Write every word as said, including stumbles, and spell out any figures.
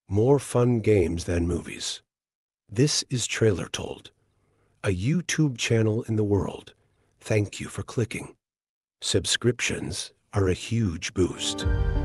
More fun games than movies. This is TrailerTold, a YouTube channel in the world. Thank you for clicking. Subscriptions are a huge boost.